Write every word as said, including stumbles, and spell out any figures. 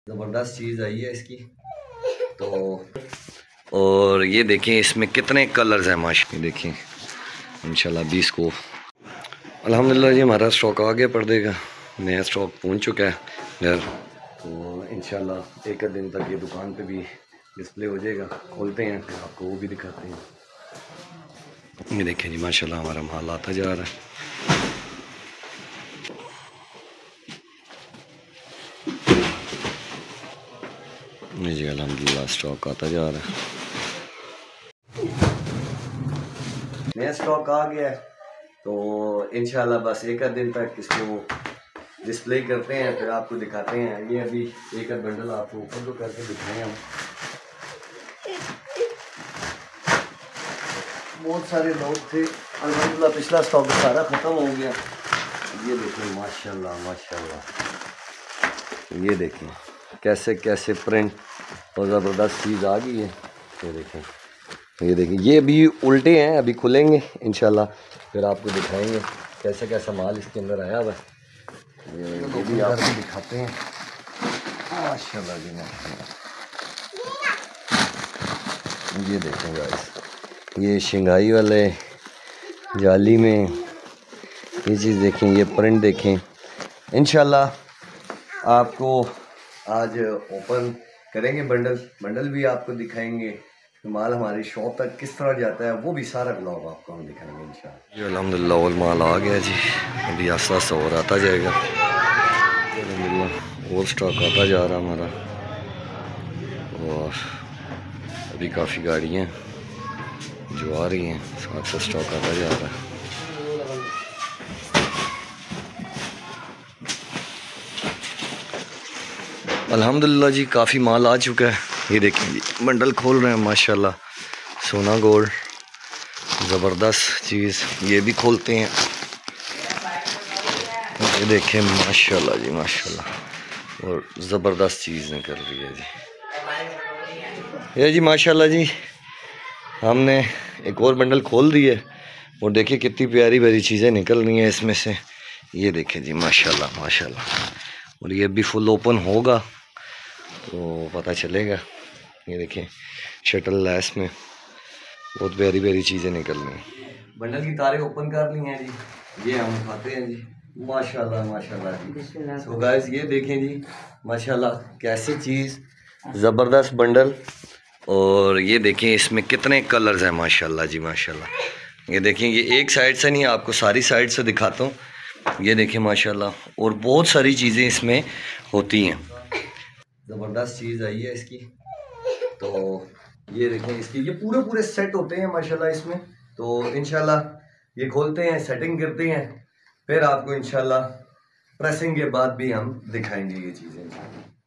ज़बरदस्त चीज़ आई है इसकी तो। और ये देखें इसमें कितने कलर्स हैं माशाल्लाह, देखें इंशाल्लाह बीस को अल्हम्दुलिल्लाह जी हमारा स्टॉक आ गया पर्दे का, नया स्टॉक पहुंच चुका है घर। तो इंशाल्लाह एक दिन तक ये दुकान पे भी डिस्प्ले हो जाएगा। खोलते हैं फिर आपको वो भी दिखाते हैं। ये देखें जी माशाल्लाह हमारा माल आता जा रहा है। जी अल्हम्दुलिल्लाह स्टॉक आता जा रहा है, नया स्टॉक आ गया है। तो इंशाल्लाह बस एक दिन तक इसको डिस्प्ले करते हैं फिर आपको दिखाते हैं। ये अभी एक बंडल आपको ऊपर तो करके दिखाएं हम। बहुत सारे लोग थे, अल्हम्दुलिल्लाह पिछला स्टॉक सारा ख़त्म हो गया। ये देखें माशाल्लाह माशाल्लाह, ये देखें कैसे कैसे प्रिंट और ज़बरदस्त चीज़ आ गई है। ये देखें ये देखें ये अभी उल्टे हैं, अभी खुलेंगे इंशाल्लाह फिर आपको दिखाएंगे कैसे कैसा माल इसके अंदर आया हुआ है। ये, ये भी आपको दिखाते हैं माशाल्लाह जी माशाल्लाह। ये देखें गाइस, ये शंघाई वाले जाली में ये चीज़ देखें, ये प्रिंट देखें। इंशाल्लाह आपको आज ओपन करेंगे बंडल बंडल भी आपको दिखाएंगे। माल हमारी शॉप तक किस तरह जाता है वो भी सारा ब्लॉग आपको हम दिखाएंगे इंशाल्लाह। जी अल्हम्दुलिल्लाह और माल आ गया जी, अभी आस्ता आस्ता और आता जाएगा। अल्हम्दुलिल्लाह और स्टॉक आता जा रहा हमारा। और अभी काफ़ी गाड़ियाँ जो आ रही हैं, साथ साथ स्टॉक आता जा रहा है। अल्हम्दुलिल्लाह जी काफ़ी माल आ चुका है। ये देखिए जी बंडल खोल रहे हैं माशाल्लाह, सोना गोल्ड ज़बरदस्त चीज़। ये भी खोलते हैं, ये देखें माशाल्लाह जी माशाल्लाह और ज़बरदस्त चीज़ निकल रही है जी। ये जी माशाल्लाह जी हमने एक और बंडल खोल दी है और देखिए कितनी प्यारी प्यारी चीज़ें निकल रही हैं इसमें से। ये देखें जी माशाल्लाह माशाल्लाह। और ये भी फुल ओपन होगा तो पता चलेगा। ये देखें शटल लैस में बहुत प्यारी प्यारी चीज़ें निकल रही हैं। बंडल की तारें ओपन कर ली हैं जी, ये हम उठाते हैं जी माशाल्लाह माशाल्लाह जी। सो गाइस ये देखें जी माशाल्लाह कैसी चीज़, ज़बरदस्त बंडल। और ये देखें इसमें कितने कलर्स हैं माशाल्लाह जी माशाल्लाह। ये देखें ये एक साइड से नहीं, आपको सारी साइड से दिखाता हूँ। ये देखें माशाल्लाह और बहुत सारी चीज़ें इसमें होती हैं। ज़बरदस्त चीज़ आई है इसकी तो। ये देखें इसकी ये पूरे पूरे सेट होते हैं माशाल्लाह इसमें। तो इंशाल्लाह ये खोलते हैं, सेटिंग करते हैं, फिर आपको इंशाल्लाह प्रेसिंग के बाद भी हम दिखाएंगे ये चीज़ें।